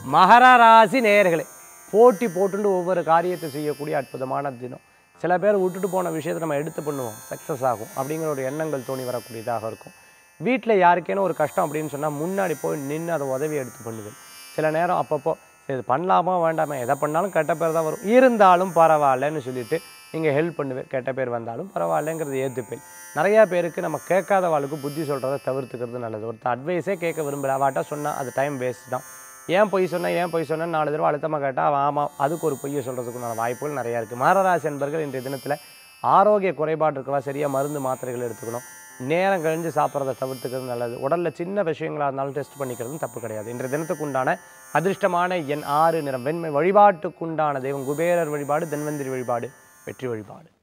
மகர ராசி நேயர்களே, போட்டி போட்டுண்டு ஒவ்வொரு காரியத்தை செய்யக்கூடிய அற்புதமான தினம். சில பேர் விட்டுட்டு போன விஷயத்தை நம்ம எடுத்து பண்ணுவோம், சக்ஸஸ் ஆகும் அப்படிங்கிற ஒரு எண்ணங்கள் தோணி வரக்கூடியதாக இருக்கும். வீட்டில் யாருக்கேனும் ஒரு கஷ்டம் அப்படின்னு சொன்னால் முன்னாடி போய் நின்று அதை உதவி எடுத்து பண்ணுவேன். சில நேரம் அப்பப்போ சரி இது பண்ணலாமா வேண்டாமா, எதை பண்ணாலும் கெட்ட பேர் தான் வரும், இருந்தாலும் பரவாயில்லன்னு சொல்லிட்டு நீங்கள் ஹெல்ப் பண்ணுவேன். கெட்ட பேர் வந்தாலும் பரவாயில்லைங்கிறது ஏற்றுப்பேன். நிறையா பேருக்கு நம்ம கேட்காத வாழ்க்கை புத்தி சொல்கிறத தவிர்த்துக்கிறது நல்லது. ஒருத்தர் அட்வைஸே கேட்க விரும்புகிற அவாட்டா சொன்னால் அது டைம் வேஸ்ட் தான். ஏன் பொய் சொன்னேன் 4 தடவை அழுத்தமாக கேட்டால் அவன் ஆமாம் அதுக்கு ஒரு பொய்யை சொல்கிறதுக்குண்டான வாய்ப்புகள் நிறையா இருக்குது. மகராசி என்பர்கள் இன்றைய தினத்தில் ஆரோக்கிய குறைபாடு இருக்கவா சரியாக மருந்து மாத்திரைகள் எடுத்துக்கணும். நேரம் கழிஞ்சு சாப்பிட்றத தவிர்த்துக்கிறது நல்லது. உடலில் சின்ன விஷயங்களாக இருந்தாலும் டெஸ்ட் பண்ணிக்கிறதும் தப்பு கிடையாது. இன்றைய தினத்துக்கு உண்டான அதிர்ஷ்டமான எண் 6 நிறம் வெண்மை. வழிபாட்டுக்குண்டான தெய்வம் குபேரர் வழிபாடு, தன்வந்திரி வழிபாடு, வெற்றி வழிபாடு.